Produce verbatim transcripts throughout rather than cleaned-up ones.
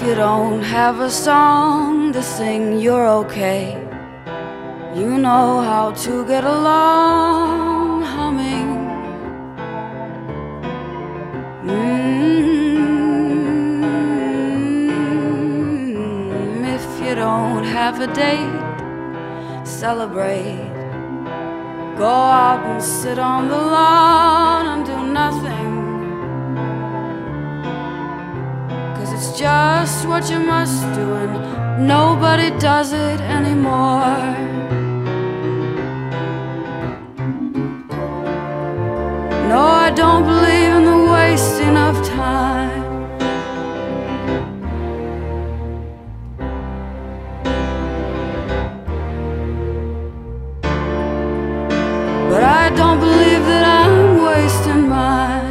you don't have a song to sing, you're okay. You know how to get along humming. Mm-hmm. If you don't have a date, celebrate. Go out and sit on the lawn and do nothing. It's just what you must do, and nobody does it anymore. No, I don't believe in the wasting of time. But I don't believe that I'm wasting mine.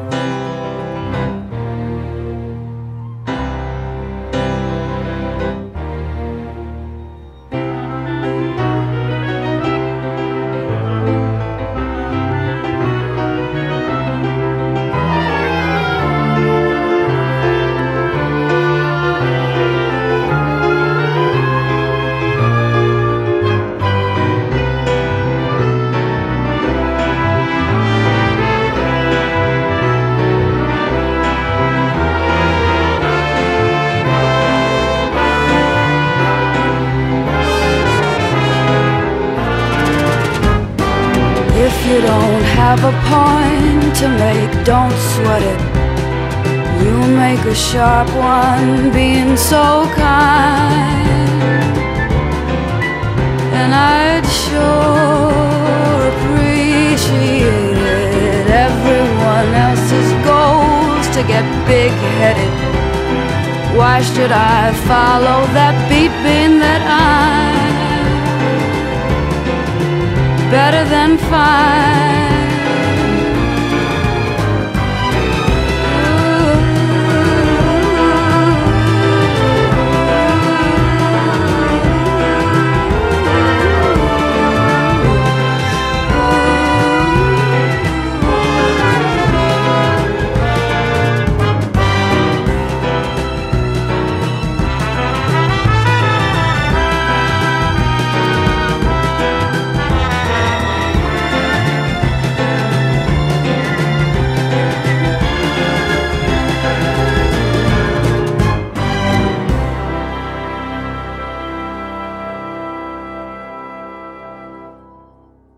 If you don't have a point to make, don't sweat it. You make a sharp one being so kind. And I'd sure appreciate it. Everyone else's goals to get big-headed. Why should I follow that beat being that I'm better than fine?